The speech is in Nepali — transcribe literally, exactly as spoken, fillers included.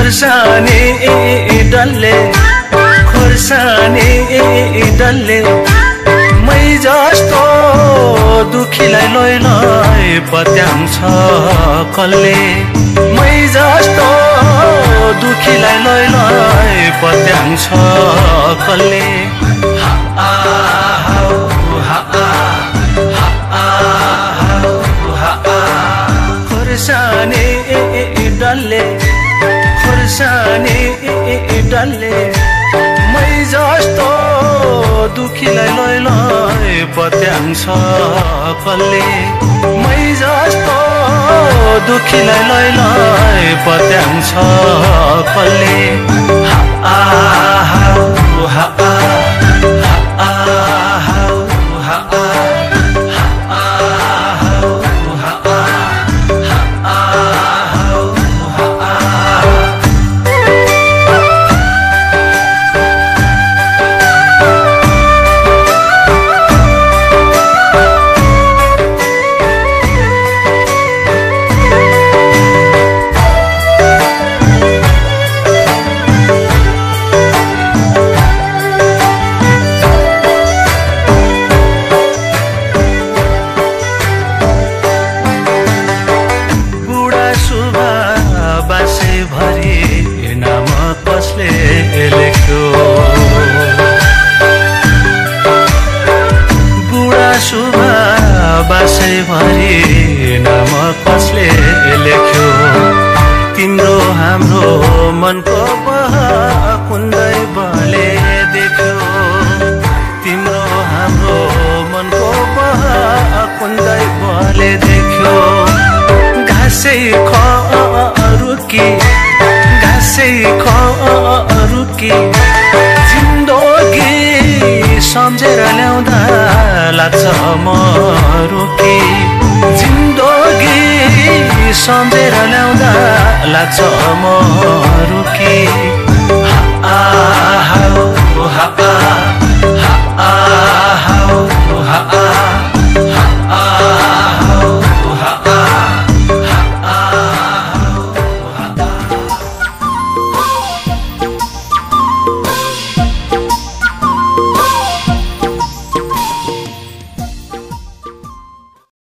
खुर्सानी डल्ले खुर्सानी डल्ले मै जस्तो दुखीलाई लय लय पत्याउँछ कसले मै जस्तो दुखीलाई लय लय पत्याउँछ कसले खुर्सानी डल्ले खुर्सानी डल्ले मै जस्तो दुखीलाई लय लय पत्याउँछ कसले मै जस्तो दुखीलाई लय लय पत्याउँछ कसले हा हा हा बासैभरि नाम कसले लेख्यो तिम्रो हाम्रो मनको कुन्दै बले देख्यो तिम्रो हाम्रो मनको कुन्दै बले देख्यो घाँसै खरुकी घाँसै खरुकी जिन्दगी सम्झेर ल्याउँदा लाग्छ मरुकी जिन्दगी सम्झेर ल्याउँदा लाग्छ मरुकी